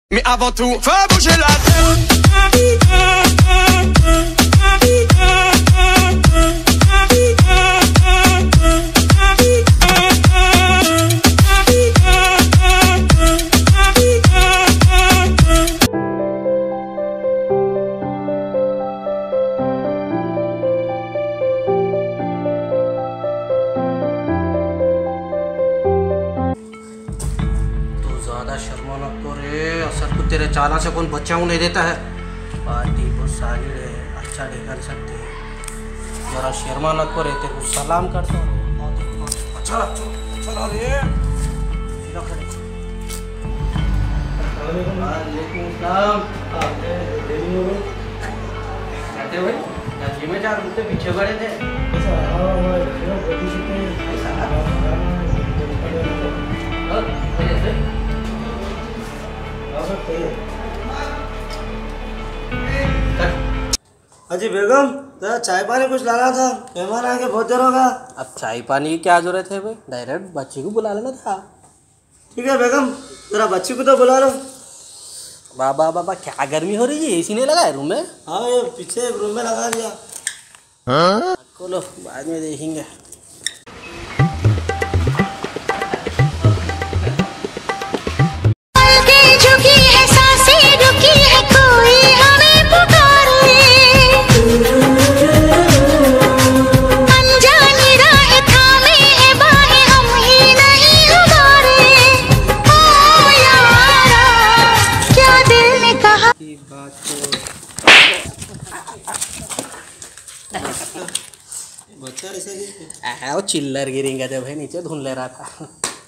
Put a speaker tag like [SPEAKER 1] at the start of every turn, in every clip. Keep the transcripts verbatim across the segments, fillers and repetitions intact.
[SPEAKER 1] Mais avant tout, faut bouger la tête.
[SPEAKER 2] Sharma को रे असर को तेरे चाला से कौन बच्चा नहीं देता है। पार्टी को साली रे अच्छा देखा सकते जरा शर्मा न को रे तेरे को सलाम करता हूँ। अच्छा चलो रे भाई में चार रुपये पीछे बड़े थे।
[SPEAKER 3] अजी बेगम तो चाय पानी कुछ लाना था, मेहमान आके बहुत देर होगा।
[SPEAKER 2] अब चाय पानी की क्या जरूरत है भाई, डायरेक्ट बच्ची को बुला लेना था।
[SPEAKER 3] ठीक है बेगम, जरा बच्ची को तो बुला लो।
[SPEAKER 2] बाबा बाबा क्या गर्मी हो रही है, एसी नहीं लगा है रूम में?
[SPEAKER 3] हाँ ये पीछे रूम में लगा दिया।
[SPEAKER 2] हाँ खोलो बाद में देखेंगे।
[SPEAKER 3] बच्चा ऐसे
[SPEAKER 2] वो चिल्लर गिरेंगे थे भाई, नीचे धुन ले रहा था।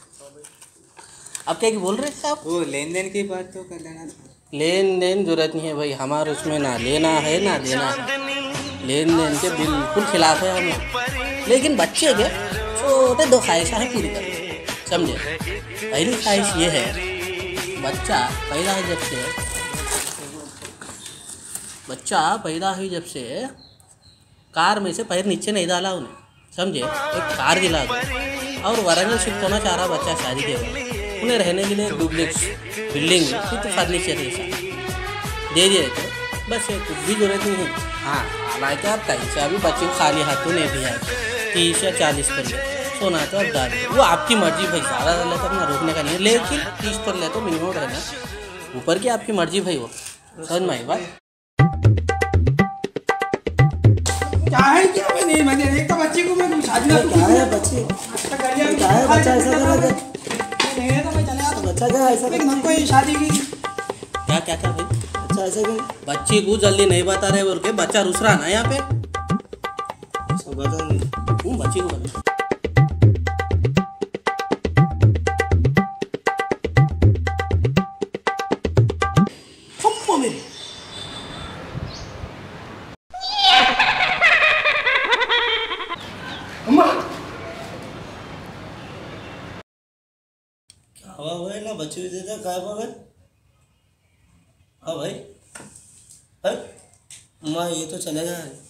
[SPEAKER 2] अब क्या बोल रहे थे आप?
[SPEAKER 4] वो लेन देन की बात तो कर लेना था।
[SPEAKER 2] लेन देन जरूरत नहीं है भाई, हमारे उसमें ना लेना है ना देना है। लेन देन के बिल्कुल खिलाफ है हम। लेकिन बच्चे के छोटे दो ख्वाहिशें पूरी कर, समझे? पहली ख्वाहिश ये है, बच्चा पैदा है जब से बच्चा पैदा हुई जब से कार में से पैर नीचे नहीं डाला उन्हें, समझे? एक कार दिला दो। और वाराणसी शिफ्ट होना चाह रहा बच्चा शादी के बाद, उन्हें रहने के लिए डुप्लेक्स बिल्डिंग विथ फर्नीचर ऐसा दे दिए तो बस कुछ भी जरूरत नहीं है। हाँ हालांकि आप पैसा अभी बच्चे को खाली हाथों नहीं दिया, तीस या चालीस पर ले सोना तो अब डाल, वो आपकी मर्जी भाई। ज़्यादा डाले तो अपना रोकने का नहीं है, लेकिन तीस पर ले तो मिनिमम रहना, ऊपर की आपकी मर्जी भाई। वो समझ में आई बात?
[SPEAKER 4] क्या है क्या मैं नहीं मैंने देखता बच्ची को, मैं शादी ना
[SPEAKER 3] क्या है बच्ची क्या है बच्चा ऐसा कर रहा है?
[SPEAKER 4] नहीं है तो मैं चले आता।
[SPEAKER 3] बच्चा क्या ऐसा
[SPEAKER 4] लेकिन हमको ये शादी की
[SPEAKER 2] क्या क्या था भाई?
[SPEAKER 3] बच्चा ऐसा क्यों?
[SPEAKER 2] बच्ची को जल्दी नहीं बता रहे बोल के बच्चा रुस रहा ना यहाँ पे।
[SPEAKER 3] बता नहीं
[SPEAKER 2] हूँ बच्ची को बता। मेरी
[SPEAKER 3] क्या हुआ भाई? ना बच्चे भी देते क्या हुआ भाई? हाँ भाई भाई माँ ये तो चले जाए।